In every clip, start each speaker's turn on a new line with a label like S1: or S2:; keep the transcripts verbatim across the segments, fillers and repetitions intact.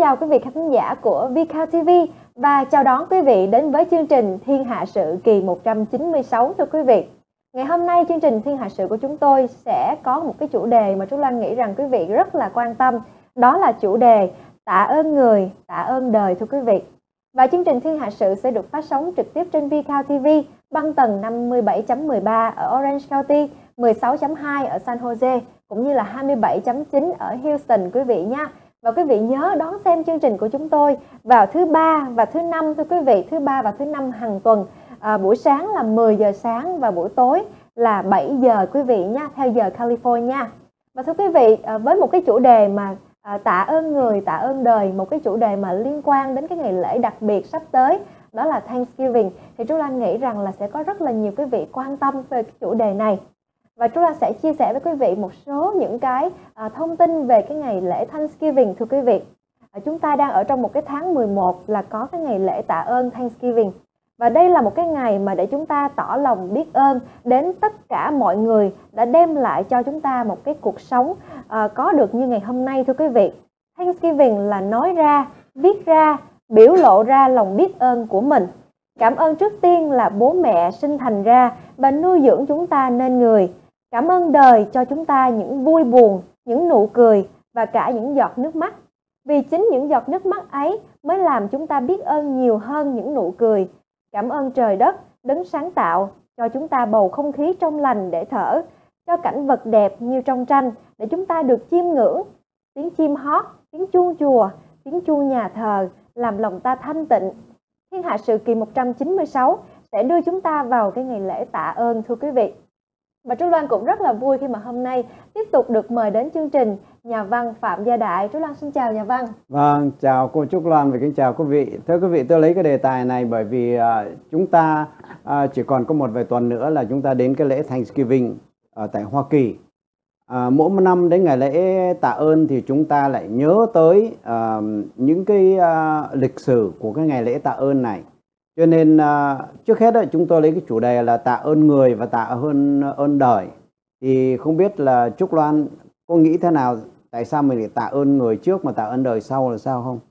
S1: chào quý vị khán giả của vê ca tê vê và chào đón quý vị đến với chương trình Thiên Hạ Sự kỳ một trăm chín mươi sáu. Thưa quý vị, ngày hôm nay chương trình Thiên Hạ Sự của chúng tôi sẽ có một cái chủ đề mà Trúc Loan nghĩ rằng quý vị rất là quan tâm. Đó là chủ đề tạ ơn người, tạ ơn đời, thưa quý vị. Và chương trình Thiên Hạ Sự sẽ được phát sóng trực tiếp trên vê ca tê vê băng tần năm mươi bảy chấm mười ba ở Orange County, mười sáu chấm hai ở San Jose, cũng như là hai mươi bảy chấm chín ở Houston quý vị nha. Và quý vị nhớ đón xem chương trình của chúng tôi vào thứ ba và thứ năm, thưa quý vị, thứ ba và thứ năm hàng tuần. À, buổi sáng là mười giờ sáng và buổi tối là bảy giờ quý vị nha, theo giờ California. Và thưa quý vị, à, với một cái chủ đề mà à, tạ ơn người, tạ ơn đời, một cái chủ đề mà liên quan đến cái ngày lễ đặc biệt sắp tới, đó là Thanksgiving, thì Trúc Loan nghĩ rằng là sẽ có rất là nhiều quý vị quan tâm về cái chủ đề này. Và Trúc Loan sẽ chia sẻ với quý vị một số những cái à, thông tin về cái ngày lễ Thanksgiving, thưa quý vị. À, chúng ta đang ở trong một cái tháng mười một là có cái ngày lễ tạ ơn Thanksgiving. Và đây là một cái ngày mà để chúng ta tỏ lòng biết ơn đến tất cả mọi người đã đem lại cho chúng ta một cái cuộc sống à, có được như ngày hôm nay, thưa quý vị. Thanksgiving là nói ra, viết ra, biểu lộ ra lòng biết ơn của mình. Cảm ơn trước tiên là bố mẹ sinh thành ra và nuôi dưỡng chúng ta nên người. Cảm ơn đời cho chúng ta những vui buồn, những nụ cười và cả những giọt nước mắt. Vì chính những giọt nước mắt ấy mới làm chúng ta biết ơn nhiều hơn những nụ cười. Cảm ơn trời đất, đấng sáng tạo, cho chúng ta bầu không khí trong lành để thở, cho cảnh vật đẹp như trong tranh để chúng ta được chiêm ngưỡng. Tiếng chim hót, tiếng chuông chùa, tiếng chuông nhà thờ làm lòng ta thanh tịnh. Thiên Hạ Sự kỳ một trăm chín mươi sáu sẽ đưa chúng ta vào cái ngày lễ tạ ơn, thưa quý vị. Và Trúc Loan cũng rất là vui khi mà hôm nay tiếp tục được mời đến chương trình nhà văn Phạm Gia Đại. Trúc Loan xin chào nhà văn.
S2: Vâng, chào cô Trúc Loan và kính chào quý vị. Thưa quý vị, tôi lấy cái đề tài này bởi vì uh, chúng ta uh, chỉ còn có một vài tuần nữa là chúng ta đến cái lễ Thanksgiving ở tại Hoa Kỳ. Uh, mỗi một năm đến ngày lễ tạ ơn thì chúng ta lại nhớ tới uh, những cái uh, lịch sử của cái ngày lễ tạ ơn này. Cho nên uh, trước hết đó, chúng tôi lấy cái chủ đề là tạ ơn người và tạ ơn ơn đời. Thì không biết là Trúc Loan có nghĩ thế nào, tại sao mình lại tạ ơn người trước mà tạ ơn đời sau là sao không?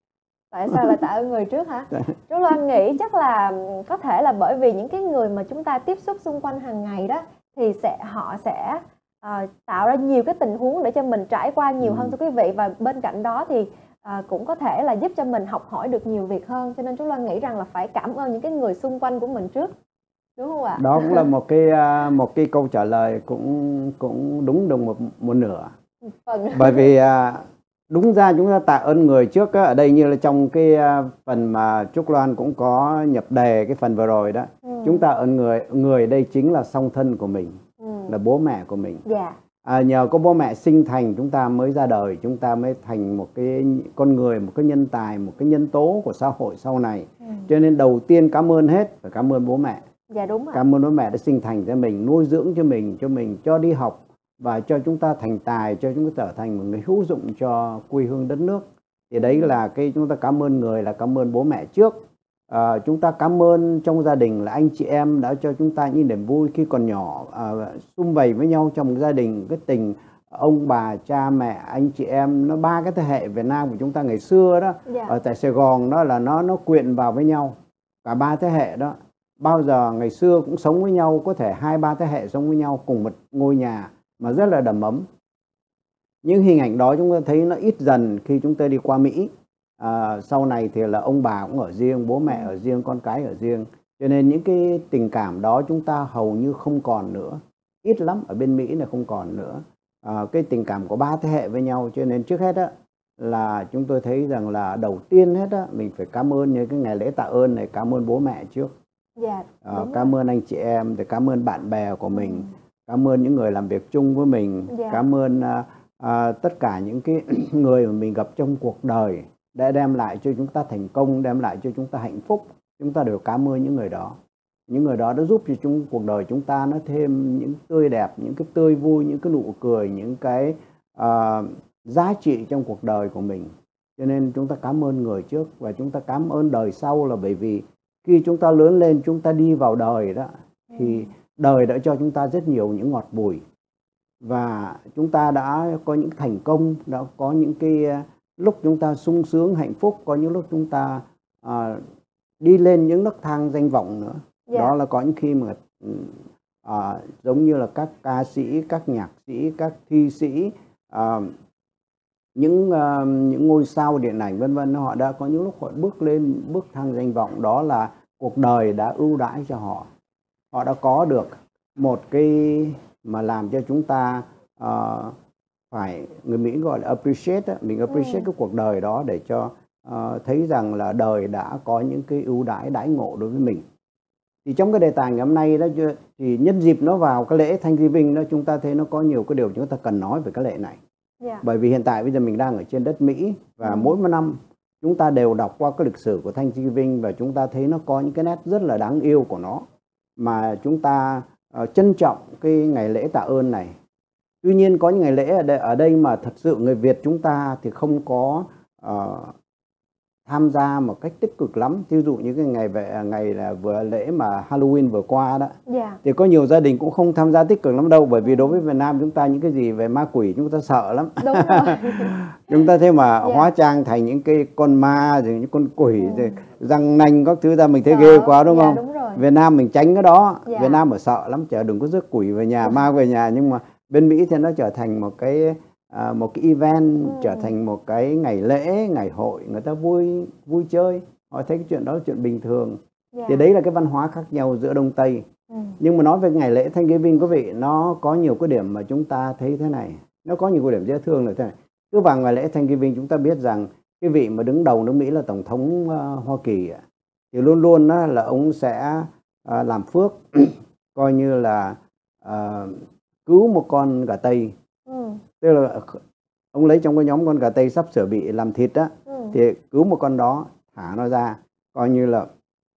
S1: Tại sao là tạ ơn người trước hả? Trúc Loan nghĩ chắc là có thể là bởi vì những cái người mà chúng ta tiếp xúc xung quanh hàng ngày đó thì sẽ họ sẽ uh, tạo ra nhiều cái tình huống để cho mình trải qua nhiều ừ. hơn, thưa quý vị. Và bên cạnh đó thì À, cũng có thể là giúp cho mình học hỏi được nhiều việc hơn. Cho nên Trúc Loan nghĩ rằng là phải cảm ơn những cái người xung quanh của mình trước, đúng không ạ?
S2: Đó cũng là một cái một cái câu trả lời cũng cũng đúng được một một nửa. Phần. Bởi vì đúng ra chúng ta tạ ơn người trước á, ở đây như là trong cái phần mà Trúc Loan cũng có nhập đề cái phần vừa rồi đó, ừ. chúng ta ơn người, người đây chính là song thân của mình, ừ. là bố mẹ của mình.
S1: Yeah.
S2: À, nhờ có bố mẹ sinh thành chúng ta mới ra đời, chúng ta mới thành một cái con người, một cái nhân tài, một cái nhân tố của xã hội sau này. Ừ. Cho nên đầu tiên cảm ơn hết, phải cảm ơn bố mẹ.
S1: Dạ đúng rồi.
S2: Cảm ơn bố mẹ đã sinh thành cho mình, nuôi dưỡng cho mình, cho mình cho đi học và cho chúng ta thành tài, cho chúng ta trở thành một người hữu dụng cho quê hương đất nước. Thì đấy là cái chúng ta cảm ơn người, là cảm ơn bố mẹ trước. À, chúng ta cảm ơn trong gia đình là anh chị em đã cho chúng ta những niềm vui khi còn nhỏ, à, sum vầy với nhau trong một gia đình. Cái tình ông bà cha mẹ anh chị em, nó ba cái thế hệ Việt Nam của chúng ta ngày xưa đó, yeah. ở tại Sài Gòn đó là nó nó quyện vào với nhau cả ba thế hệ đó. Bao giờ ngày xưa cũng sống với nhau, có thể hai ba thế hệ sống với nhau cùng một ngôi nhà mà rất là đầm ấm. Những hình ảnh đó chúng ta thấy nó ít dần khi chúng ta đi qua Mỹ. À, sau này thì là ông bà cũng ở riêng, bố mẹ ở riêng, con cái ở riêng. Cho nên những cái tình cảm đó chúng ta hầu như không còn nữa. Ít lắm, ở bên Mỹ là không còn nữa. À, cái tình cảm của ba thế hệ với nhau. Cho nên trước hết á, là chúng tôi thấy rằng là đầu tiên hết á, mình phải cảm ơn những cái ngày lễ tạ ơn này, cảm ơn bố mẹ trước.
S1: Dạ,
S2: à, cảm ơn anh chị em, để cảm ơn bạn bè của mình, ừ. cảm ơn những người làm việc chung với mình, dạ. cảm ơn à, à, tất cả những cái người mà mình gặp trong cuộc đời đã đem lại cho chúng ta thành công, đem lại cho chúng ta hạnh phúc. Chúng ta đều cảm ơn những người đó. Những người đó đã giúp cho chúng, cuộc đời chúng ta nó thêm những tươi đẹp, những cái tươi vui, những cái nụ cười, những cái uh, giá trị trong cuộc đời của mình. Cho nên chúng ta cảm ơn người trước và chúng ta cảm ơn đời sau, là bởi vì khi chúng ta lớn lên, chúng ta đi vào đời đó, thì đời đã cho chúng ta rất nhiều những ngọt bùi. Và chúng ta đã có những thành công, đã có những cái lúc chúng ta sung sướng hạnh phúc, có những lúc chúng ta à, đi lên những nấc thang danh vọng nữa.
S1: Dạ.
S2: Đó là có những khi mà à, giống như là các ca sĩ, các nhạc sĩ, các thi sĩ, à, những à, những ngôi sao điện ảnh vân vân, họ đã có những lúc họ bước lên bước thang danh vọng. Đó là cuộc đời đã ưu đãi cho họ. Họ đã có được một cái mà làm cho chúng ta à, phải, người Mỹ gọi là appreciate, mình appreciate ừ. cái cuộc đời đó, để cho uh, thấy rằng là đời đã có những cái ưu đãi đãi ngộ đối với mình. Thì trong cái đề tài ngày hôm nay đó, thì nhân dịp nó vào cái lễ Thanksgiving đó, chúng ta thấy nó có nhiều cái điều chúng ta cần nói về cái lễ này. Yeah. Bởi vì hiện tại bây giờ mình đang ở trên đất Mỹ, và ừ. mỗi một năm chúng ta đều đọc qua cái lịch sử của Thanksgiving, và chúng ta thấy nó có những cái nét rất là đáng yêu của nó, mà chúng ta uh, trân trọng cái ngày lễ tạ ơn này. Tuy nhiên có những ngày lễ ở đây, ở đây mà thật sự người Việt chúng ta thì không có uh, tham gia một cách tích cực lắm. Ví dụ như cái ngày về ngày là vừa lễ mà Halloween vừa qua đó, yeah. thì có nhiều gia đình cũng không tham gia tích cực lắm đâu, bởi vì đối với Việt Nam chúng ta những cái gì về ma quỷ chúng ta sợ lắm. Đúng rồi. Chúng ta thấy mà yeah. hóa trang thành những cái con ma rồi những con quỷ ừ. rồi răng nanh các thứ ra mình thấy sợ. Ghê quá đúng yeah, không? Đúng rồi. Việt Nam mình tránh cái đó. Yeah. Việt Nam ở sợ lắm, chờ đừng có rước quỷ về nhà, ma về nhà. Nhưng mà bên Mỹ thì nó trở thành một cái à, một cái event, ừ. trở thành một cái ngày lễ, ngày hội, người ta vui vui chơi, họ thấy cái chuyện đó là chuyện bình thường. Yeah. Thì đấy là cái văn hóa khác nhau giữa Đông Tây. Ừ. Nhưng mà nói về ngày lễ Thanksgiving quý vị, nó có nhiều cái điểm mà chúng ta thấy thế này, nó có nhiều cái điểm dễ thương là thế này. Cứ vào ngày lễ Thanksgiving chúng ta biết rằng cái vị mà đứng đầu nước Mỹ là Tổng thống uh, Hoa Kỳ, thì luôn luôn đó là ông sẽ uh, làm phước, coi như là uh, cứu một con gà Tây. Ừ. Tức là ông lấy trong cái nhóm con gà Tây sắp sửa bị làm thịt á, ừ. thì cứu một con đó, thả nó ra, coi như là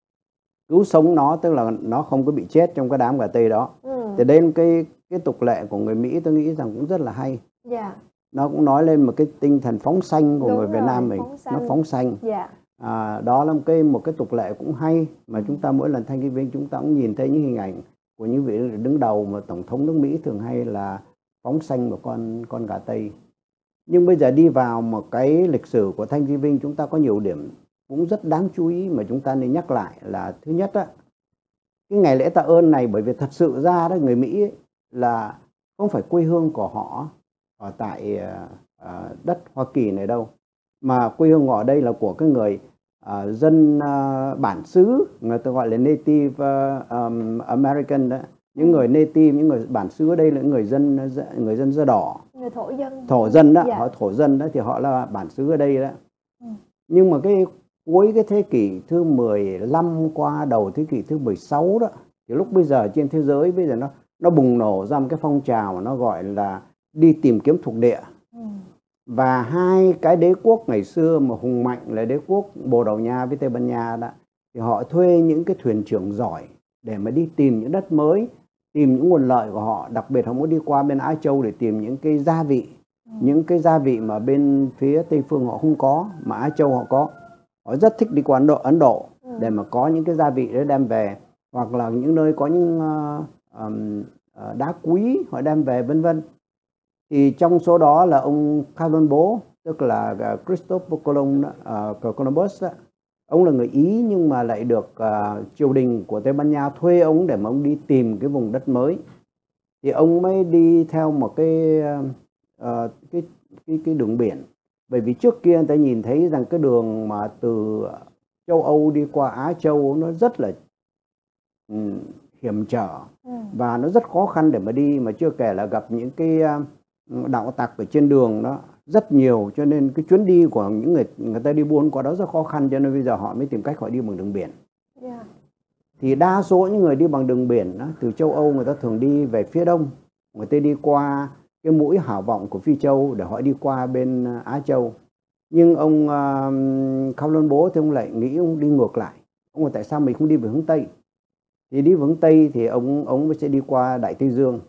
S2: cứu sống nó, tức là nó không có bị chết trong cái đám gà Tây đó. Ừ. Thì đây là cái cái tục lệ của người Mỹ, tôi nghĩ rằng cũng rất là hay. Yeah. Nó cũng nói lên một cái tinh thần phóng sanh của Đúng người Việt Nam mình, phóng nó phóng sanh. Yeah. À, đó là một cái một cái tục lệ cũng hay, mà chúng ta mỗi lần Thanksgiving chúng ta cũng nhìn thấy những hình ảnh của những vị đứng đầu mà Tổng thống nước Mỹ thường hay là phóng sanh một con con gà Tây. Nhưng bây giờ đi vào một cái lịch sử của Thanksgiving, chúng ta có nhiều điểm cũng rất đáng chú ý mà chúng ta nên nhắc lại. Là thứ nhất á, cái ngày lễ tạ ơn này, bởi vì thật sự ra đó người Mỹ ấy, là không phải quê hương của họ ở tại uh, đất Hoa Kỳ này đâu, mà quê hương họ ở đây là của cái người uh, dân uh, bản xứ, người ta gọi là Native uh, um, American đó. Những người native, những người bản xứ ở đây là những người dân người dân da đỏ, người thổ dân, thổ dân đó, dạ. họ thổ dân đó thì họ là bản xứ ở đây đó. Ừ. Nhưng mà cái cuối cái thế kỷ thứ mười lăm qua đầu thế kỷ thứ mười sáu đó, thì lúc bây giờ trên thế giới bây giờ nó nó bùng nổ ra một cái phong trào mà nó gọi là đi tìm kiếm thuộc địa. Ừ. Và hai cái đế quốc ngày xưa mà hùng mạnh là đế quốc Bồ Đào Nha với Tây Ban Nha đó, thì họ thuê những cái thuyền trưởng giỏi để mà đi tìm những đất mới, tìm những nguồn lợi của họ. Đặc biệt họ muốn đi qua bên Á Châu để tìm những cái gia vị, ừ. những cái gia vị mà bên phía Tây phương họ không có, mà Á Châu họ có. Họ rất thích đi qua Ấn Độ, Ấn Độ ừ. để mà có những cái gia vị để đem về, hoặc là những nơi có những uh, um, uh, đá quý họ đem về vân vân. Thì trong số đó là ông Colombo, tức là uh, Christopher Colum, uh, Columbus đó. Ông là người Ý nhưng mà lại được uh, triều đình của Tây Ban Nha thuê ông để mà ông đi tìm cái vùng đất mới. Thì ông mới đi theo một cái uh, cái, cái cái đường biển. Bởi vì trước kia người ta nhìn thấy rằng cái đường mà từ châu Âu đi qua Á Châu nó rất là um, hiểm trở, ừ. và nó rất khó khăn để mà đi, mà chưa kể là gặp những cái uh, đạo tặc ở trên đường đó rất nhiều, cho nên cái chuyến đi của những người người ta đi buôn qua đó rất khó khăn, cho nên bây giờ họ mới tìm cách họ đi bằng đường biển. Yeah. Thì đa số những người đi bằng đường biển đó, từ châu Âu người ta thường đi về phía đông, người ta đi qua cái mũi Hảo Vọng của Phi Châu để họ đi qua bên Á Châu. Nhưng ông uh, Colombo thì ông lại nghĩ ông đi ngược lại. Ông nói tại sao mình không đi về hướng Tây? Thì đi về hướng Tây thì ông ông sẽ đi qua Đại Tây Dương.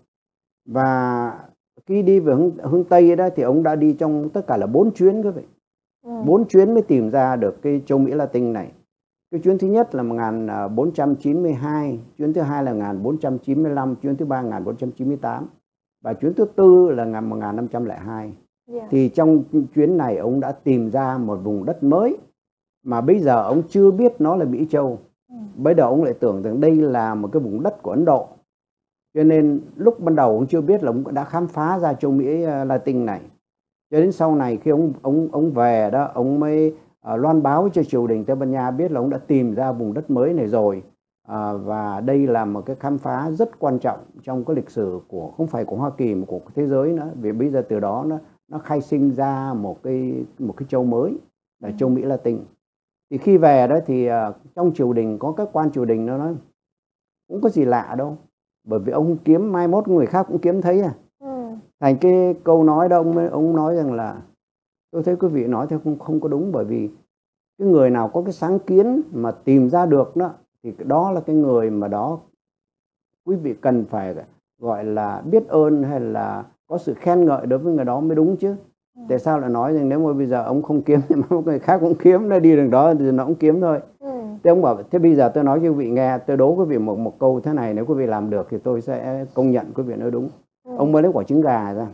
S2: Và khi đi về hướng, hướng Tây đó thì ông đã đi trong tất cả là bốn chuyến các vị. Ừ. Bốn chuyến mới tìm ra được cái châu Mỹ Latin này. Cái chuyến thứ nhất là một nghìn bốn trăm chín mươi hai, chuyến thứ hai là một nghìn bốn trăm chín mươi lăm, chuyến thứ ba một nghìn bốn trăm chín mươi tám, và chuyến thứ tư là năm một nghìn năm trăm lẻ hai.
S1: Yeah.
S2: Thì trong chuyến này ông đã tìm ra một vùng đất mới mà bây giờ ông chưa biết nó là Mỹ Châu.
S1: Ừ.
S2: Bây giờ ông lại tưởng rằng đây là một cái vùng đất của Ấn Độ. Cho nên lúc ban đầu ông chưa biết là ông đã khám phá ra châu Mỹ Latin này. Cho đến sau này khi ông ông ông về đó, ông mới uh, loan báo cho triều đình Tây Ban Nha biết là ông đã tìm ra vùng đất mới này rồi. Uh, và đây là một cái khám phá rất quan trọng trong cái lịch sử của không phải của Hoa Kỳ mà của thế giới nữa. Vì bây giờ từ đó nó nó khai sinh ra một cái một cái châu mới là châu Mỹ Latin. Thì khi về đó thì uh, trong triều đình có các quan triều đình nó nói cũng có gì lạ đâu, bởi vì ông kiếm mai mốt người khác cũng kiếm thấy à. Ừ. Thành cái câu nói đó ông ông nói rằng là tôi thấy quý vị nói theo không không có đúng, bởi vì cái người nào có cái sáng kiến mà tìm ra được đó thì đó là cái người mà đó quý vị cần phải gọi là biết ơn hay là có sự khen ngợi đối với người đó mới đúng chứ. Ừ. Tại sao lại nói rằng nếu mà bây giờ ông không kiếm thì mà người khác cũng kiếm, nó đi đường đó thì nó cũng kiếm thôi. Ừ. Thế ông bảo thế bây giờ tôi nói cho quý vị nghe, tôi đố quý vị một một câu thế này, nếu quý vị làm được thì tôi sẽ công nhận quý vị nói đúng. Ừ. Ông mới lấy quả trứng gà ra.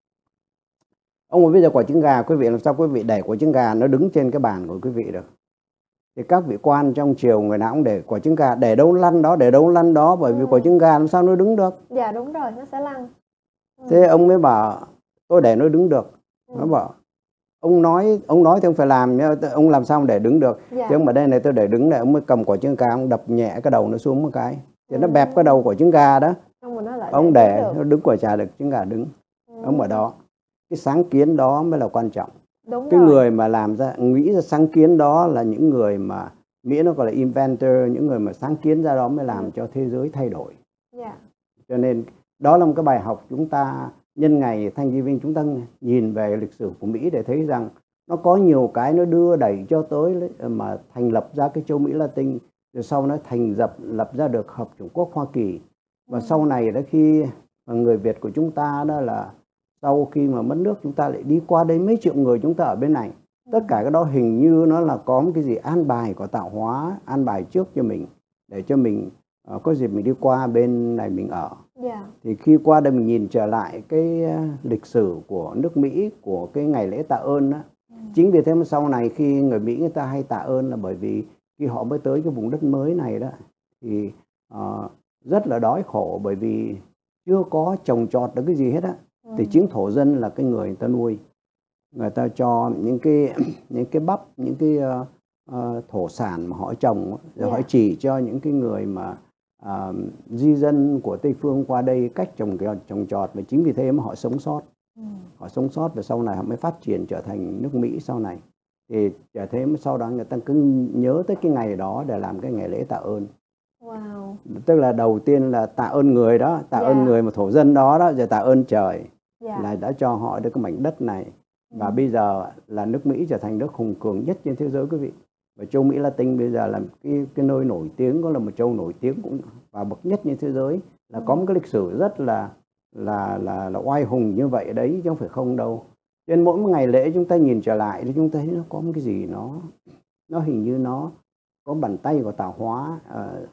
S2: Ông mới bây giờ quả trứng gà, quý vị làm sao quý vị để quả trứng gà nó đứng trên cái bàn của quý vị được? Thì các vị quan trong triều người nào cũng để quả trứng gà, để đâu lăn đó, để đâu lăn đó, bởi vì ừ. quả trứng gà làm sao nó đứng được?
S1: Dạ đúng rồi, nó sẽ lăn.
S2: Ừ. Thế ông mới bảo tôi để nó đứng được. Ừ. Nó bảo ông nói ông nói thì ông phải làm nhá, ông làm sao để đứng được? Dạ. Thế ông bảo đây này tôi để đứng này, ông mới cầm quả trứng gà ông đập nhẹ cái đầu nó xuống một cái, thì ừ. nó bẹp cái đầu quả trứng gà đó. Ông, nó lại ông để nó đứng quả trà được trứng gà đứng. Ừ. Ông bảo đó, cái sáng kiến đó mới là quan trọng. Đúng cái rồi. Người mà làm ra nghĩ ra sáng kiến đó là những người mà Mỹ nó gọi là inventor, những người mà sáng kiến ra đó mới làm ừ. cho thế giới thay đổi. Yeah. Cho nên đó là một cái bài học chúng ta nhân ngày Thanksgiving chúng ta nhìn về lịch sử của Mỹ để thấy rằng nó có nhiều cái nó đưa đẩy cho tới mà thành lập ra cái châu Mỹ Latin, rồi sau nó thành lập lập ra được Hợp Chủng Quốc Hoa Kỳ. Và ừ. sau này đó khi người Việt của chúng ta đó là sau khi mà mất nước chúng ta lại đi qua đây mấy triệu người chúng ta ở bên này. Tất cả cái đó hình như nó là có một cái gì an bài của tạo hóa, an bài trước cho mình để cho mình uh, có dịp mình đi qua bên này mình ở. Yeah. Thì khi qua đây mình nhìn trở lại cái uh, lịch sử của nước Mỹ, của cái ngày lễ tạ ơn đó. Mm. Chính vì thế mà sau này khi người Mỹ người ta hay tạ ơn là bởi vì khi họ mới tới cái vùng đất mới này đó thì uh, rất là đói khổ, bởi vì chưa có trồng trọt được cái gì hết á. Ừ. Thì chính thổ dân là cái người người ta nuôi, người ta cho những cái những cái bắp, những cái uh, uh, thổ sản mà họ trồng, rồi yeah. họ chỉ cho những cái người mà uh, di dân của Tây phương qua đây cách trồng trồng trọt, và chính vì thế mà họ sống sót. Ừ. Họ sống sót và sau này họ mới phát triển trở thành nước Mỹ sau này. Thì trở thế mà sau đó người ta cứ nhớ tới cái ngày đó để làm cái ngày lễ tạ ơn. Wow. Tức là đầu tiên là tạ ơn người đó, tạ yeah. ơn người mà thổ dân đó đó, rồi tạ ơn trời. Yeah. Là đã cho họ được cái mảnh đất này. Và ừ. bây giờ là nước Mỹ trở thành nước hùng cường nhất trên thế giới quý vị. Và châu Mỹ Latin bây giờ là cái, cái nơi nổi tiếng, có là một châu nổi tiếng cũng và bậc nhất trên thế giới. Là ừ. có một cái lịch sử rất là là là là oai hùng như vậy đấy, chứ không phải không đâu. Cho nên mỗi một ngày lễ chúng ta nhìn trở lại thì chúng ta thấy nó có một cái gì nó nó hình như nó có bàn tay của tạo hóa uh,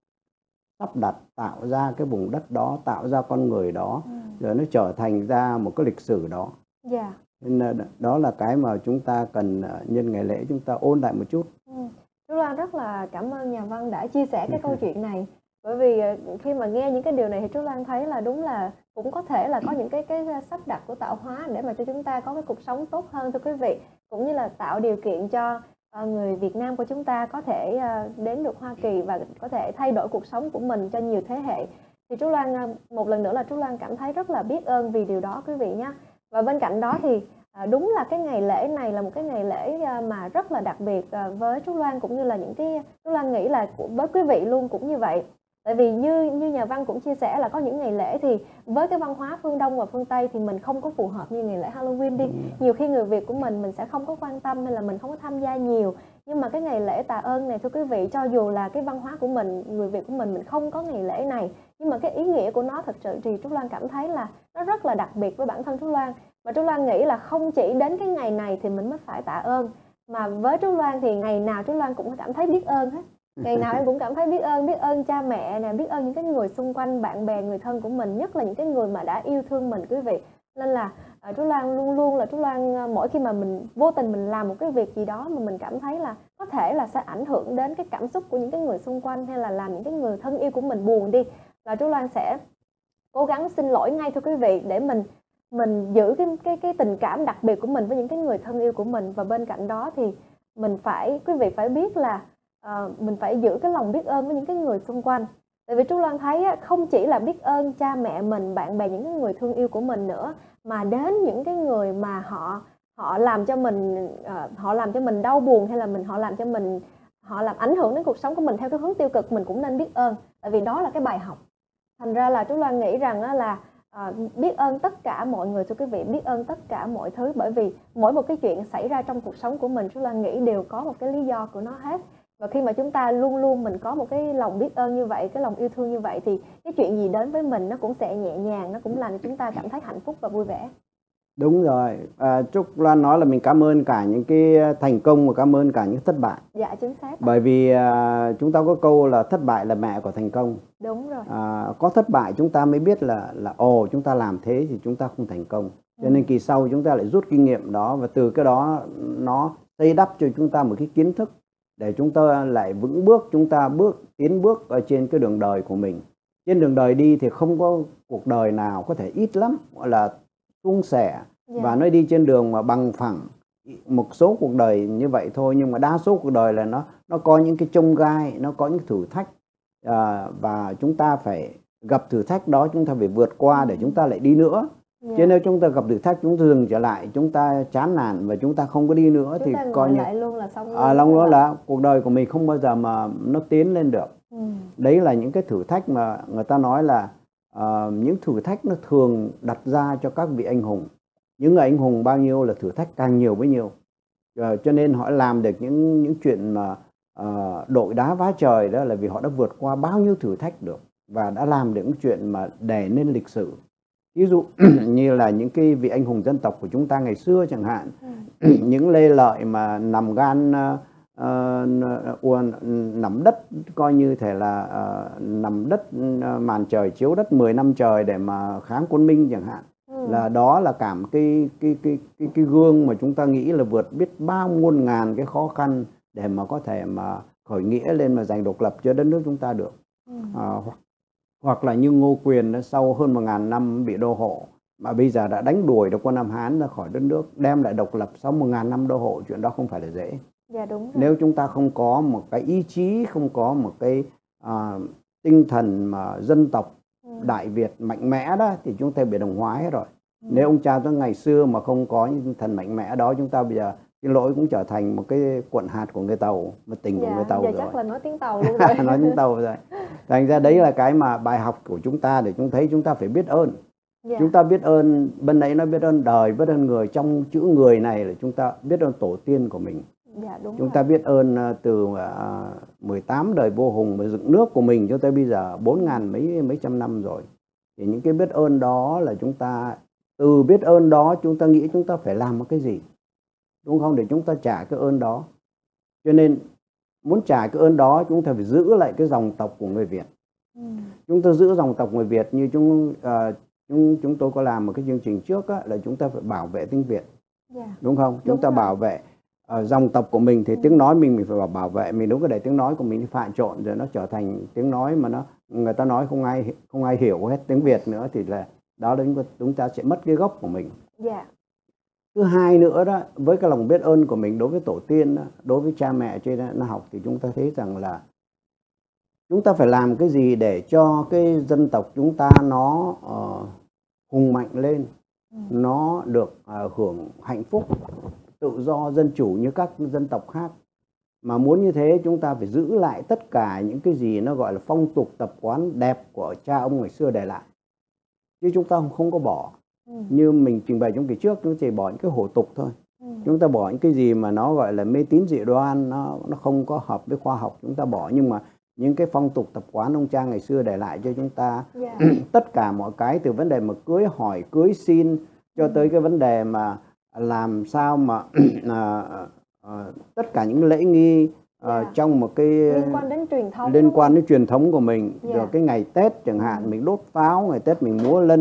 S2: sắp đặt tạo ra cái vùng đất đó, tạo ra con người đó, ừ. rồi nó trở thành ra một cái lịch sử đó. Yeah. Nên đó là cái mà chúng ta cần nhân ngày lễ chúng ta ôn lại một chút.
S1: Ừ. Chú Loan rất là cảm ơn nhà văn đã chia sẻ cái câu chuyện này. Bởi vì khi mà nghe những cái điều này thì chú Loan thấy là đúng là cũng có thể là có những cái cái sắp đặt của tạo hóa để mà cho chúng ta có cái cuộc sống tốt hơn thưa quý vị, cũng như là tạo điều kiện cho người Việt Nam của chúng ta có thể đến được Hoa Kỳ và có thể thay đổi cuộc sống của mình cho nhiều thế hệ. Thì chú Loan một lần nữa là chú Loan cảm thấy rất là biết ơn vì điều đó quý vị nhé. Và bên cạnh đó thì đúng là cái ngày lễ này là một cái ngày lễ mà rất là đặc biệt với chú Loan, cũng như là những cái chú Loan nghĩ là với quý vị luôn cũng như vậy. Tại vì như như nhà văn cũng chia sẻ là có những ngày lễ thì với cái văn hóa phương Đông và phương Tây thì mình không có phù hợp như ngày lễ Halloween đi. Nhiều khi người Việt của mình mình sẽ không có quan tâm hay là mình không có tham gia nhiều. Nhưng mà cái ngày lễ tạ ơn này thưa quý vị, cho dù là cái văn hóa của mình, người Việt của mình mình không có ngày lễ này, nhưng mà cái ý nghĩa của nó thật sự thì Trúc Loan cảm thấy là nó rất là đặc biệt với bản thân Trúc Loan. Và Trúc Loan nghĩ là không chỉ đến cái ngày này thì mình mới phải tạ ơn, mà với Trúc Loan thì ngày nào Trúc Loan cũng cảm thấy biết ơn hết. Ngày nào em cũng cảm thấy biết ơn, biết ơn cha mẹ nè, biết ơn những cái người xung quanh, bạn bè, người thân của mình, nhất là những cái người mà đã yêu thương mình quý vị. Nên là uh, Trúc Loan luôn luôn là Trúc Loan uh, mỗi khi mà mình vô tình mình làm một cái việc gì đó mà mình cảm thấy là có thể là sẽ ảnh hưởng đến cái cảm xúc của những cái người xung quanh, hay là làm những cái người thân yêu của mình buồn đi, là Trúc Loan sẽ cố gắng xin lỗi ngay thưa quý vị, để mình mình giữ cái cái cái tình cảm đặc biệt của mình với những cái người thân yêu của mình. Và bên cạnh đó thì mình phải quý vị phải biết là uh, mình phải giữ cái lòng biết ơn với những cái người xung quanh. Tại vì Trúc Loan thấy không chỉ là biết ơn cha mẹ mình, bạn bè, những cái người thương yêu của mình nữa, mà đến những cái người mà họ họ làm cho mình uh, họ làm cho mình đau buồn, hay là mình họ làm cho mình họ làm ảnh hưởng đến cuộc sống của mình theo cái hướng tiêu cực, mình cũng nên biết ơn. Tại vì đó là cái bài học. Thành ra là Trúc Loan nghĩ rằng là à, biết ơn tất cả mọi người thưa quý vị, biết ơn tất cả mọi thứ. Bởi vì mỗi một cái chuyện xảy ra trong cuộc sống của mình, Trúc Loan nghĩ đều có một cái lý do của nó hết. Và khi mà chúng ta luôn luôn mình có một cái lòng biết ơn như vậy, cái lòng yêu thương như vậy, thì cái chuyện gì đến với mình nó cũng sẽ nhẹ nhàng, nó cũng làm cho chúng ta cảm thấy hạnh phúc và vui vẻ.
S2: Đúng rồi, à, Trúc Loan nói là mình cảm ơn cả những cái thành công và cảm ơn cả những thất bại.
S1: Dạ chính xác.
S2: Bởi vì à, chúng ta có câu là thất bại là mẹ của thành công.
S1: Đúng rồi.
S2: À, có thất bại chúng ta mới biết là là ồ chúng ta làm thế thì chúng ta không thành công. Cho nên kỳ sau chúng ta lại rút kinh nghiệm đó, và từ cái đó nó xây đắp cho chúng ta một cái kiến thức để chúng ta lại vững bước, chúng ta bước tiến bước ở trên cái đường đời của mình. Trên đường đời đi thì không có cuộc đời nào có thể ít lắm gọi là suôn sẻ. Yeah. Và nó đi trên đường mà bằng phẳng. Một số cuộc đời như vậy thôi, nhưng mà đa số cuộc đời là nó nó có những cái chông gai, nó có những thử thách, à, và chúng ta phải gặp thử thách đó, chúng ta phải vượt qua để chúng ta lại đi nữa. Yeah. Chứ nếu chúng ta gặp thử thách chúng ta dừng trở lại, chúng ta chán nản và chúng ta không có đi nữa chúng thì coi như lại luôn là xong à, long đó là cuộc đời của mình không bao giờ mà nó tiến lên được. Ừ. Đấy là những cái thử thách mà người ta nói là à, những thử thách nó thường đặt ra cho các vị anh hùng. Những người anh hùng bao nhiêu là thử thách càng nhiều bấy nhiêu. À, cho nên họ làm được những những chuyện mà à, đội đá vá trời, đó là vì họ đã vượt qua bao nhiêu thử thách được và đã làm được những chuyện mà để nên lịch sử. Ví dụ như là những cái vị anh hùng dân tộc của chúng ta ngày xưa chẳng hạn, ừ. những Lê Lợi mà nằm gan uh, uh, nằm đất coi như thể là uh, nằm đất uh, màn trời chiếu đất mười năm trời để mà kháng quân Minh chẳng hạn. Ừ. Là đó là cả một cái cái, cái cái cái gương mà chúng ta nghĩ là vượt biết bao muôn ngàn cái khó khăn để mà có thể mà khởi nghĩa lên mà giành độc lập cho đất nước chúng ta được. Ừ. À, hoặc, hoặc là như Ngô Quyền sau hơn một ngàn năm bị đô hộ mà bây giờ đã đánh đuổi được quân Nam Hán ra khỏi đất nước, đem lại độc lập sau một ngàn năm đô hộ, chuyện đó không phải là dễ.
S1: Dạ đúng rồi.
S2: Nếu chúng ta không có một cái ý chí, không có một cái à, tinh thần mà dân tộc Đại Việt mạnh mẽ đó thì chúng ta bị đồng hóa hết rồi. Ừ. Nếu ông cha tôi ngày xưa mà không có những tinh thần mạnh mẽ đó, chúng ta bây giờ cái lỗi cũng trở thành một cái quận hạt của người Tàu, một tỉnh dạ, của người Tàu
S1: giờ
S2: rồi.
S1: Chắc là nói tiếng Tàu luôn rồi.
S2: Nói tiếng Tàu rồi. Thành ra đấy là cái mà bài học của chúng ta để chúng thấy chúng ta phải biết ơn. Dạ. Chúng ta biết ơn, bên đấy nó biết ơn đời, biết ơn người. Trong chữ người này là chúng ta biết ơn tổ tiên của mình.
S1: Dạ, đúng
S2: chúng
S1: rồi.
S2: ta biết ơn từ uh, mười tám đời vua hùng mà dựng nước của mình cho tới bây giờ bốn ngàn mấy mấy trăm năm rồi. Thì những cái biết ơn đó là chúng ta, từ biết ơn đó chúng ta nghĩ chúng ta phải làm một cái gì, đúng không, để chúng ta trả cái ơn đó. Cho nên muốn trả cái ơn đó chúng ta phải giữ lại cái dòng tộc của người Việt. Ừ. Chúng ta giữ dòng tộc người Việt như chúng uh, chúng chúng tôi có làm một cái chương trình trước á, là chúng ta phải bảo vệ tiếng Việt. Yeah. Đúng không? Đúng chúng ta rồi. Bảo vệ uh, dòng tộc của mình thì ừ. tiếng nói mình mình phải bảo bảo vệ, mình đúng có để tiếng nói của mình pha trộn rồi nó trở thành tiếng nói mà nó người ta nói không ai không ai hiểu hết tiếng Việt nữa thì là đó là chúng ta sẽ mất cái gốc của mình. Yeah. Thứ hai nữa đó, với cái lòng biết ơn của mình đối với tổ tiên đó, đối với cha mẹ trên nó học thì chúng ta thấy rằng là chúng ta phải làm cái gì để cho cái dân tộc chúng ta nó uh, hùng mạnh lên, ừ. nó được uh, hưởng hạnh phúc, tự do, dân chủ như các dân tộc khác. Mà muốn như thế chúng ta phải giữ lại tất cả những cái gì nó gọi là phong tục tập quán đẹp của cha ông ngày xưa để lại. Chứ chúng ta không có bỏ. Ừ. Như mình trình bày trong kỳ trước, chúng ta chỉ bỏ những cái hổ tục thôi. Ừ. Chúng ta bỏ những cái gì mà nó gọi là mê tín dị đoan, nó, nó không có hợp với khoa học, chúng ta bỏ. Nhưng mà những cái phong tục tập quán ông cha ngày xưa để lại cho chúng ta, yeah. tất cả mọi cái từ vấn đề mà cưới hỏi, cưới xin cho tới cái vấn đề mà làm sao mà à, à, tất cả những lễ nghi à, yeah. trong một cái
S1: liên quan đến truyền thống,
S2: liên quan đến truyền thống của mình. Yeah. Rồi cái ngày Tết chẳng hạn,
S1: ừ.
S2: mình đốt pháo, ngày Tết mình múa lân, ừ.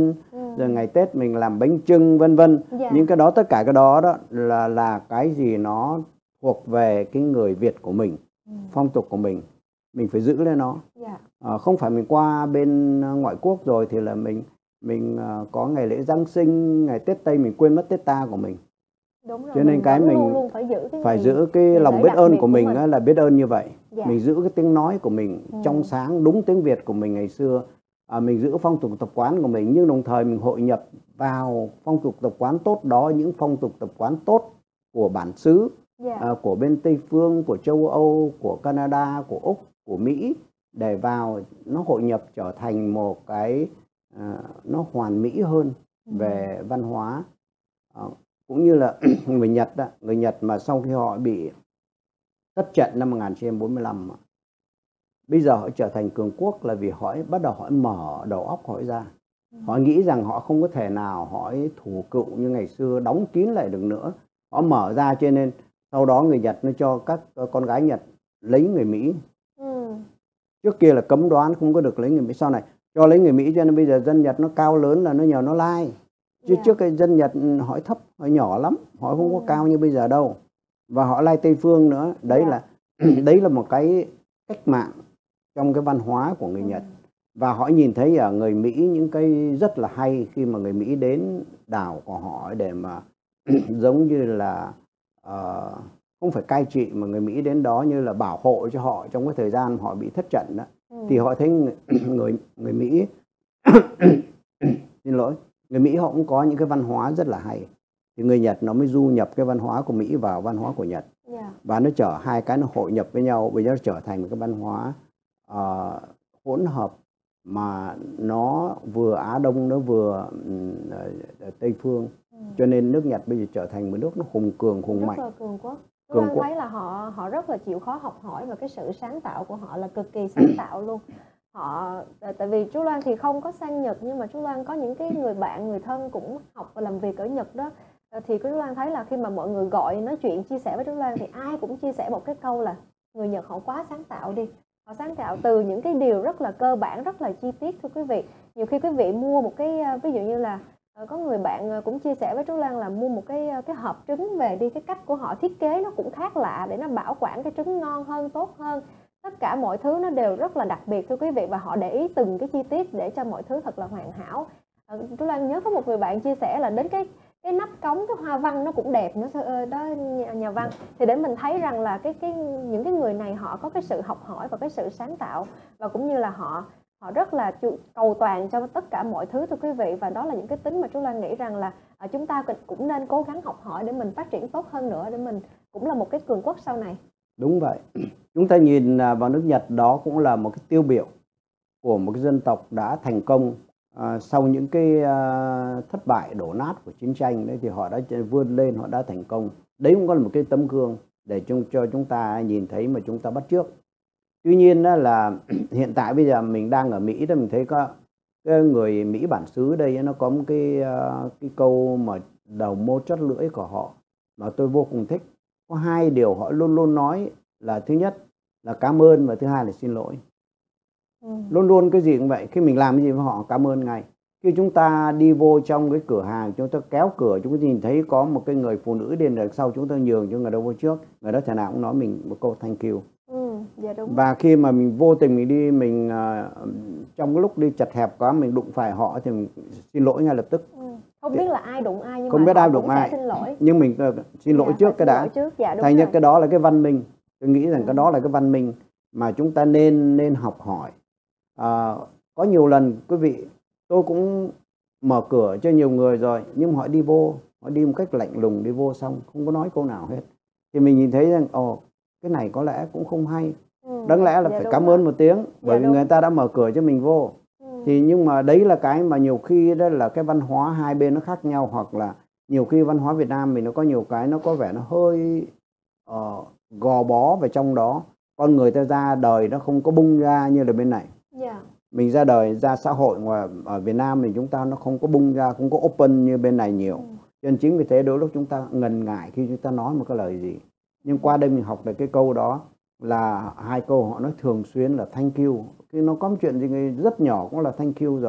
S2: rồi ngày Tết mình làm bánh chưng vân vân.
S1: Dạ.
S2: Những cái đó, tất cả cái đó đó là là cái gì nó thuộc về cái người Việt của mình,
S1: ừ.
S2: phong tục của mình, mình phải giữ lên nó.
S1: Dạ.
S2: À, không phải mình qua bên ngoại quốc rồi thì là mình mình uh, có ngày lễ Giáng sinh, ngày Tết Tây mình quên mất Tết ta của mình.
S1: Đúng rồi,
S2: cho nên
S1: mình
S2: cái mình
S1: luôn luôn phải giữ cái
S2: phải
S1: ngày,
S2: giữ cái
S1: ngày
S2: lòng
S1: lễ
S2: biết
S1: đặc
S2: ơn
S1: biệt
S2: của mình,
S1: mình.
S2: Á, là biết ơn như vậy.
S1: Dạ.
S2: Mình giữ cái tiếng nói của mình
S1: ừ.
S2: trong sáng đúng tiếng Việt của mình ngày xưa. À, mình giữ phong tục tập quán của mình, nhưng đồng thời mình hội nhập vào phong tục tập quán tốt đó, những phong tục tập quán tốt của bản xứ,
S1: dạ.
S2: à, của bên Tây phương, của châu Âu, của Canada, của Úc, của Mỹ, để vào nó hội nhập trở thành một cái à, nó hoàn mỹ hơn
S1: ừ.
S2: về văn hóa. À, cũng như là người Nhật đó, người Nhật mà sau khi họ bị thất trận năm một nghìn chín trăm bốn mươi lăm, bây giờ họ trở thành cường quốc là vì họ bắt đầu họ mở đầu óc họ ra. ừ. Họ nghĩ rằng họ không có thể nào họ thủ cựu như ngày xưa đóng kín lại được nữa. Họ mở ra, cho nên sau đó người Nhật nó cho các con gái Nhật lấy người Mỹ.
S1: ừ.
S2: Trước kia là cấm đoán không có được lấy người Mỹ, sau này cho lấy người Mỹ, cho nên bây giờ dân Nhật nó cao lớn là nó nhờ nó lai. Chứ
S1: Dạ.
S2: trước cái dân Nhật hỏi thấp, hỏi nhỏ lắm, họ không
S1: ừ.
S2: có cao như bây giờ đâu. Và họ lai Tây phương nữa. Đấy
S1: Dạ.
S2: là đấy là một cái cách mạng trong cái văn hóa của người
S1: ừ.
S2: Nhật. Và họ nhìn thấy ở người Mỹ những cái rất là hay khi mà người Mỹ đến đảo của họ để mà giống như là uh, không phải cai trị, mà người Mỹ đến đó như là bảo hộ cho họ trong cái thời gian họ bị thất trận đó.
S1: ừ.
S2: Thì họ thấy người người, người Mỹ xin lỗi, người Mỹ họ cũng có những cái văn hóa rất là hay. Thì người Nhật nó mới du nhập cái văn hóa của Mỹ vào văn hóa của Nhật.
S1: yeah.
S2: Và nó trở hai cái nó hội nhập với nhau, bây giờ nó trở thành một cái văn hóa uh, hỗn hợp mà nó vừa Á Đông, nó vừa uh, Tây phương. ừ. Cho nên nước Nhật bây giờ trở thành một nước nó hùng cường, hùng
S1: rất
S2: mạnh.
S1: Là cường quốc.
S2: Cường
S1: Tôi
S2: quốc.
S1: thấy là họ họ rất là chịu khó học hỏi, và cái sự sáng tạo của họ là cực kỳ sáng tạo luôn. Họ tại vì chú Loan thì không có sang Nhật, nhưng mà chú Loan có những cái người bạn, người thân cũng học và làm việc ở Nhật đó. Thì chú Loan thấy là khi mà mọi người gọi nói chuyện chia sẻ với chú Loan thì ai cũng chia sẻ một cái câu là người Nhật họ quá sáng tạo đi. Họ sáng tạo từ những cái điều rất là cơ bản, rất là chi tiết thưa quý vị. Nhiều khi quý vị mua một cái, ví dụ như là có người bạn cũng chia sẻ với chú Loan là mua một cái cái hộp trứng về đi, cái cách của họ thiết kế nó cũng khác lạ để nó bảo quản cái trứng ngon hơn, tốt hơn. Tất cả mọi thứ nó đều rất là đặc biệt thưa quý vị, và họ để ý từng cái chi tiết để cho mọi thứ thật là hoàn hảo. Chú Loan nhớ có một người bạn chia sẻ là đến cái cái nắp cống, cái hoa văn nó cũng đẹp nữa đó, nhà, nhà văn. Thì để mình thấy rằng là cái cái những cái người này họ có cái sự học hỏi và cái sự sáng tạo, và cũng như là họ họ rất là cầu toàn cho tất cả mọi thứ thưa quý vị. Và đó là những cái tính mà chú Loan nghĩ rằng là chúng ta cũng nên cố gắng học hỏi để mình phát triển tốt hơn nữa, để mình cũng là một cái cường quốc sau này.
S2: Đúng vậy. Chúng ta nhìn vào nước Nhật, đó cũng là một cái tiêu biểu của một cái dân tộc đã thành công à, sau những cái à, thất bại đổ nát của chiến tranh đấy, thì họ đã vươn lên, họ đã thành công. Đấy cũng có là một cái tấm gương để chúng, cho chúng ta nhìn thấy mà chúng ta bắt chước. Tuy nhiên đó là hiện tại bây giờ mình đang ở Mỹ đó, mình thấy có cái người Mỹ bản xứ đây, nó có một cái, cái câu mà đầu môi chót lưỡi của họ mà tôi vô cùng thích. Có hai điều họ luôn luôn nói là thứ nhất là cảm ơn, và thứ hai là xin lỗi. ừ. Luôn luôn cái gì cũng vậy, khi mình làm cái gì với họ cảm ơn ngay. Khi chúng ta đi vô trong cái cửa hàng, chúng ta kéo cửa, chúng ta nhìn thấy có một cái người phụ nữ đi đằng sau, chúng ta nhường cho người đó vô trước, người đó thể nào cũng nói mình một câu thank you.
S1: Ừ, dạ đúng.
S2: Và khi mà mình vô tình mình đi, mình uh, trong cái lúc đi chật hẹp quá, mình đụng phải họ thì mình xin lỗi ngay lập tức.
S1: ừ. Không biết là ai đụng ai, nhưng
S2: không
S1: mà
S2: biết
S1: họ
S2: ai
S1: cũng
S2: đụng
S1: sẽ
S2: ai.
S1: xin lỗi.
S2: Nhưng mình uh, xin lỗi
S1: dạ,
S2: trước cái đã.
S1: Trước. Dạ, đúng
S2: Thành
S1: rồi.
S2: ra cái đó là cái văn minh. Tôi nghĩ rằng
S1: ừ.
S2: cái đó là cái văn minh mà chúng ta nên nên học hỏi. Uh, có nhiều lần quý vị, tôi cũng mở cửa cho nhiều người rồi, nhưng họ đi vô, họ đi một cách lạnh lùng đi vô, xong không có nói câu nào hết. Thì mình nhìn thấy rằng ồ, cái này có lẽ cũng không hay.
S1: ừ.
S2: Đáng lẽ là
S1: dạ,
S2: phải cảm ơn một tiếng, bởi
S1: dạ,
S2: vì người ta đã mở cửa cho mình vô.
S1: ừ.
S2: Thì nhưng mà đấy là cái mà nhiều khi đó là cái văn hóa hai bên nó khác nhau, hoặc là nhiều khi văn hóa Việt Nam mình nó có nhiều cái nó có vẻ nó hơi uh, gò bó vào trong đó. Con người ta ra đời nó không có bung ra như là bên này.
S1: yeah.
S2: Mình ra đời, ra xã hội ngoài ở Việt Nam thì chúng ta nó không có bung ra, không có open như bên này nhiều. ừ. Cho nên chính vì thế đôi lúc chúng ta ngần ngại khi chúng ta nói một cái lời gì. Nhưng qua đây mình học được cái câu đó là hai câu họ nói thường xuyên là thank you. Khi nó có một chuyện gì rất nhỏ cũng là thank you rồi.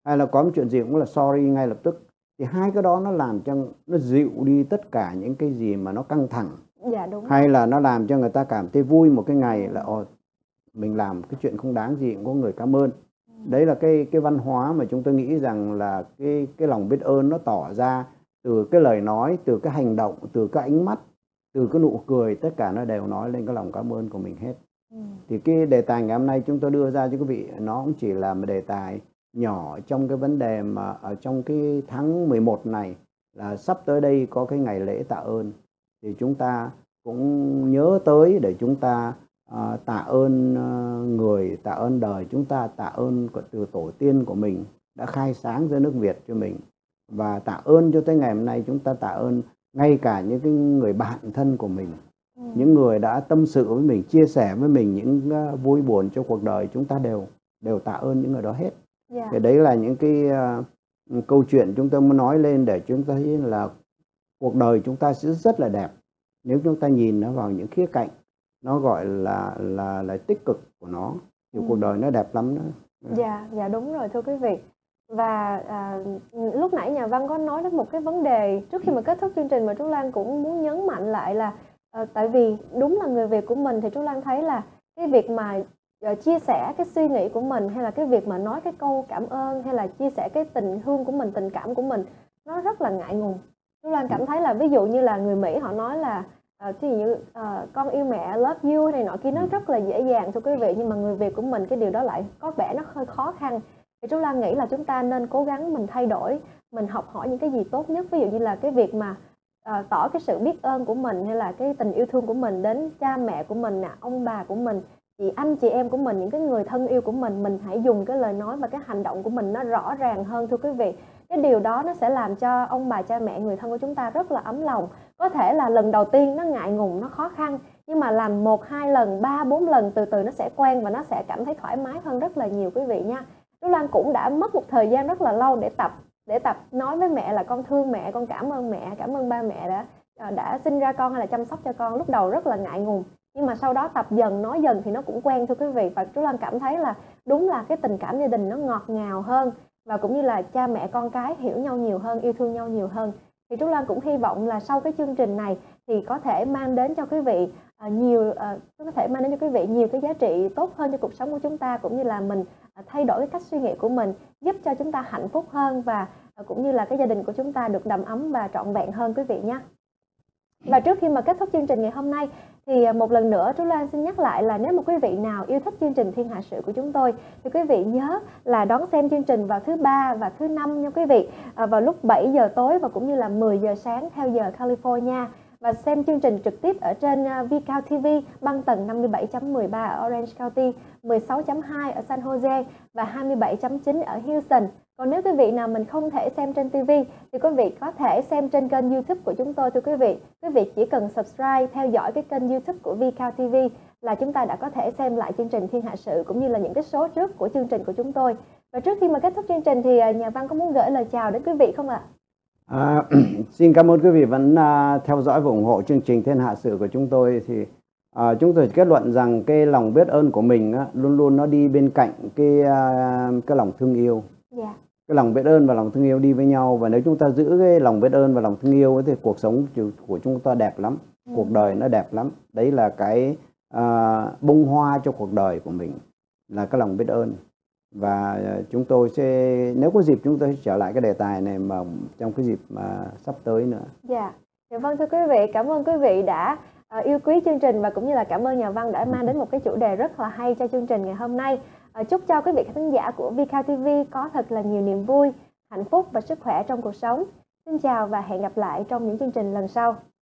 S2: hay là có một chuyện gì cũng là sorry ngay lập tức. Thì hai cái đó nó làm cho nó dịu đi tất cả những cái gì mà nó căng thẳng.
S1: Dạ đúng.
S2: Hay là nó làm cho người ta cảm thấy vui một cái ngày là ồ, mình làm cái chuyện không đáng gì cũng có người cảm ơn. Đấy là cái cái văn hóa mà chúng tôi nghĩ rằng là cái cái lòng biết ơn nó tỏ ra từ cái lời nói, từ cái hành động, từ cái ánh mắt, từ cái nụ cười, tất cả nó đều nói lên cái lòng cảm ơn của mình hết. Ừ. Thì cái đề tài ngày hôm nay chúng tôi đưa ra cho quý vị nó cũng chỉ là một đề tài nhỏ trong cái vấn đề mà ở trong cái tháng mười một này là sắp tới đây có cái ngày lễ tạ ơn. Thì chúng ta cũng nhớ tới để chúng ta à, tạ ơn người, tạ ơn đời, chúng ta tạ ơn từ tổ tiên của mình đã khai sáng ra nước Việt cho mình. Và tạ ơn cho tới ngày hôm nay chúng ta tạ ơn ngay cả những cái người bạn thân của mình, ừ. những người đã tâm sự với mình, chia sẻ với mình những uh, vui buồn trong cuộc đời, chúng ta đều đều tạ ơn những người đó hết. Yeah. Thì đấy là những cái uh, câu chuyện chúng tôi muốn nói lên để chúng ta thấy là cuộc đời chúng ta sẽ rất là đẹp nếu chúng ta nhìn nó vào những khía cạnh nó gọi là là là tích cực của nó thì ừ. cuộc đời nó đẹp lắm đó.
S1: Dạ, dạ đúng rồi thưa quý vị. Và à, lúc nãy nhà văn có nói đến một cái vấn đề trước khi mà kết thúc chương trình mà Trúc Lan cũng muốn nhấn mạnh lại là à, tại vì đúng là người Việt của mình thì Trúc Lan thấy là cái việc mà uh, chia sẻ cái suy nghĩ của mình, hay là cái việc mà nói cái câu cảm ơn, hay là chia sẻ cái tình thương của mình, tình cảm của mình, nó rất là ngại ngùng. Trúc Lan cảm thấy là ví dụ như là người Mỹ họ nói là uh, thì như uh, con yêu mẹ, love you này nọ kia, nó rất là dễ dàng thưa quý vị, nhưng mà người Việt của mình cái điều đó lại có vẻ nó hơi khó khăn. Thì Trúc Lan nghĩ là chúng ta nên cố gắng mình thay đổi, mình học hỏi những cái gì tốt nhất. Ví dụ như là cái việc mà uh, tỏ cái sự biết ơn của mình, hay là cái tình yêu thương của mình đến cha mẹ của mình, nè, ông bà của mình, chị anh chị em của mình, những cái người thân yêu của mình. Mình hãy dùng cái lời nói và cái hành động của mình nó rõ ràng hơn thưa quý vị. Cái điều đó nó sẽ làm cho ông bà, cha mẹ, người thân của chúng ta rất là ấm lòng. Có thể là lần đầu tiên nó ngại ngùng, nó khó khăn, nhưng mà làm một, hai lần, ba, bốn lần, từ từ nó sẽ quen và nó sẽ cảm thấy thoải mái hơn rất là nhiều quý vị nha. Trúc Lan cũng đã mất một thời gian rất là lâu để tập để tập nói với mẹ là con thương mẹ, con cảm ơn mẹ, cảm ơn ba mẹ đã đã sinh ra con hay là chăm sóc cho con. Lúc đầu rất là ngại ngùng, nhưng mà sau đó tập dần, nói dần thì nó cũng quen thưa quý vị. Và Trúc Lan cảm thấy là đúng là cái tình cảm gia đình nó ngọt ngào hơn, và cũng như là cha mẹ con cái hiểu nhau nhiều hơn, yêu thương nhau nhiều hơn. Thì Trúc Lan cũng hy vọng là sau cái chương trình này thì có thể mang đến cho quý vị uh, nhiều uh, có thể mang đến cho quý vị nhiều cái giá trị tốt hơn cho cuộc sống của chúng ta, cũng như là mình uh, thay đổi cái cách suy nghĩ của mình, giúp cho chúng ta hạnh phúc hơn, và uh, cũng như là cái gia đình của chúng ta được đầm ấm và trọn vẹn hơn quý vị nhé. Và trước khi mà kết thúc chương trình ngày hôm nay thì một lần nữa Trúc Lan xin nhắc lại là nếu mà quý vị nào yêu thích chương trình Thiên Hạ Sự của chúng tôi thì quý vị nhớ là đón xem chương trình vào thứ ba và thứ năm nha quý vị, à, vào lúc bảy giờ tối và cũng như là mười giờ sáng theo giờ California. Và xem chương trình trực tiếp ở trên VCal ti vi băng tần năm mươi bảy chấm mười ba ở Orange County, mười sáu chấm hai ở San Jose và hai mươi bảy chấm chín ở Houston. Còn nếu quý vị nào mình không thể xem trên ti vi thì quý vị có thể xem trên kênh YouTube của chúng tôi thưa quý vị. Quý vị chỉ cần subscribe, theo dõi cái kênh YouTube của VCal ti vi là chúng ta đã có thể xem lại chương trình Thiên Hạ Sự cũng như là những cái số trước của chương trình của chúng tôi. Và trước khi mà kết thúc chương trình thì nhà văn có muốn gửi lời chào đến quý vị không ạ?
S2: À, xin cảm ơn quý vị vẫn uh, theo dõi và ủng hộ chương trình Thiên Hạ Sự của chúng tôi. Thì uh, chúng tôi kết luận rằng cái lòng biết ơn của mình uh, luôn luôn nó đi bên cạnh cái uh, cái lòng thương yêu. Yeah. Cái lòng biết ơn và lòng thương yêu đi với nhau, và nếu chúng ta giữ cái lòng biết ơn và lòng thương yêu thì cuộc sống của chúng ta đẹp lắm, ừ. cuộc đời nó đẹp lắm. Đấy là cái uh, bông hoa cho cuộc đời của mình, là cái lòng biết ơn. Và chúng tôi sẽ, nếu có dịp chúng tôi sẽ trở lại cái đề tài này mà trong cái dịp mà sắp tới nữa.
S1: Dạ, dạ vâng thưa quý vị, cảm ơn quý vị đã uh, yêu quý chương trình, và cũng như là cảm ơn nhà văn đã mang đến một cái chủ đề rất là hay cho chương trình ngày hôm nay. Uh, chúc cho quý vị khán giả của VCal ti vi có thật là nhiều niềm vui, hạnh phúc và sức khỏe trong cuộc sống. Xin chào và hẹn gặp lại trong những chương trình lần sau.